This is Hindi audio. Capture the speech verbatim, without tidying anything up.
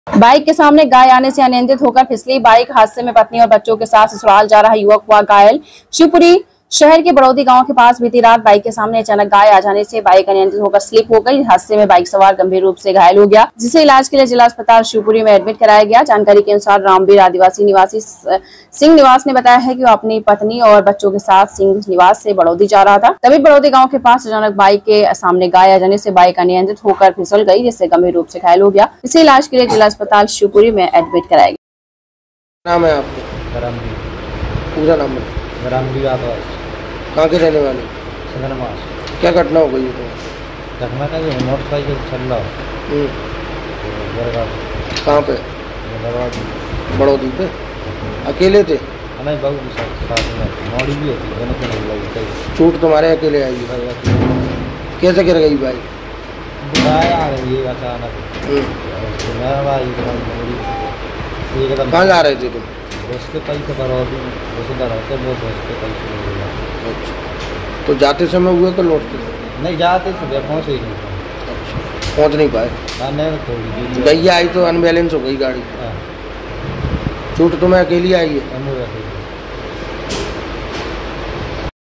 बाइक के सामने गाय आने से अनियंत्रित होकर फिसली बाइक। हादसे में पत्नी और बच्चों के साथ ससुराल जा रहा युवक हुआ घायल। शिवपुरी शहर के बड़ौदी गांव के पास बीती रात बाइक के सामने अचानक गाय आ जाने से बाइक अनियंत्रित होकर स्लिप हो गई। हादसे में बाइक सवार गंभीर रूप से घायल हो गया, जिसे इलाज के लिए जिला अस्पताल शिवपुरी में एडमिट कराया गया। जानकारी के अनुसार रामवीर आदिवासी निवासी सिंह निवास ने बताया है कि वो अपनी पत्नी और बच्चों के साथ सिंह निवास से बड़ौदी जा रहा था। तभी बड़ौदी गाँव के पास अचानक बाइक के सामने गाय आ जाने से बाइक अनियंत्रित होकर फिसल गई, जिससे गंभीर रूप से घायल हो गया। इसे इलाज के लिए जिला अस्पताल शिवपुरी में एडमिट कराया गया। नाम है आपका? रामवीर। पूरा नाम है? रामवीर आदिवासी। कहाँ के रहने वाले? सदनवास। क्या घटना हो गई है? घटना का जो मोटरसाइकिल चल रहा कहाँ पे? बड़ौदी पे। अकेले थे? नहीं, बहू के साथ साथ में मॉडी भी होती है, दोनों को नहीं लगी। चोट तुम्हारे अकेले आई है? कैसे गिर गई बाइक? गाय आ गई है अचानक। कहाँ जा रहे थे तुम? उसके पैसे बरौदी रिश्तेदार होते वो उसके पैसे ले गया। अच्छा, तो जाते समय हुए तो लौटते? नहीं जाते थे, पहुँच ही नहीं। अच्छा, पहुँच नहीं पाए? हाँ, नहीं थोड़ी गैया आई तो अनबैलेंस हो गई गाड़ी। हाँ। चोट तुम्हें अकेली आई है? हम